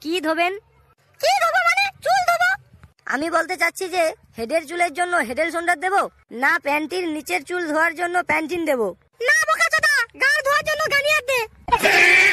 কি ধোবেন? কি ধোবো মানে? চুল ধোবো। আমি বলতে চাচ্ছি যে হেডের চুলের জন্য হেডেল সোন্ডার দেবো, না প্যান্টির নিচের চুল ধোয়ার জন্য প্যান্টিন দেবো? না বোকাচোদা, গাড় ধোয়ার জন্য গানিয়ার দে।